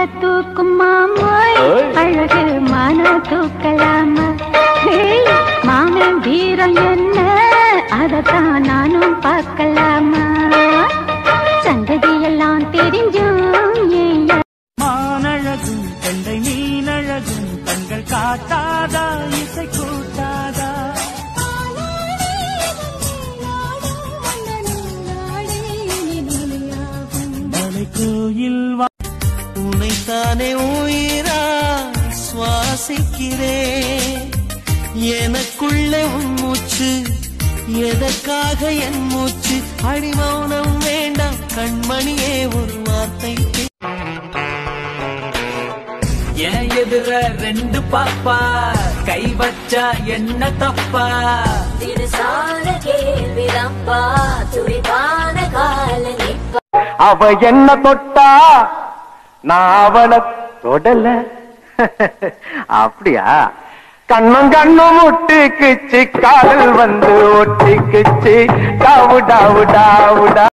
தூக்குமா அழகு மான தூக்கலாமா மாமன் வீரம் என்ன அதத்தான் நானும் பார்க்கலாமா சந்ததியெல்லாம் தெரிஞ்சும் மானழகும் கண்டை மீனழகும் தங்கள் காட்டாதா இசை கூட்டாதா மலை கோயில் உனைத்தானே உயிரா சுவாசிக்கிறேன் எனக்குள்ளே உன் மூச்சு எதற்காக என் மூச்சு அடிமௌனம் வேண்டாம் கண்மணியே ஒரு வார்த்தை ஏன் எதிர ரெண்டு பாப்பா கை வச்சா என்ன தப்பா திடுசான கேள்விதாப்பா துடிப்பான கால நிப்பா அவ என்ன தொட்டா நான் அவளை தொடல அப்படியா கண்ணும் கண்ணும் முட்டிக்குச்சு காதல் வந்து ஒட்டிக்குச்சு டாவு டாவு டாவுடா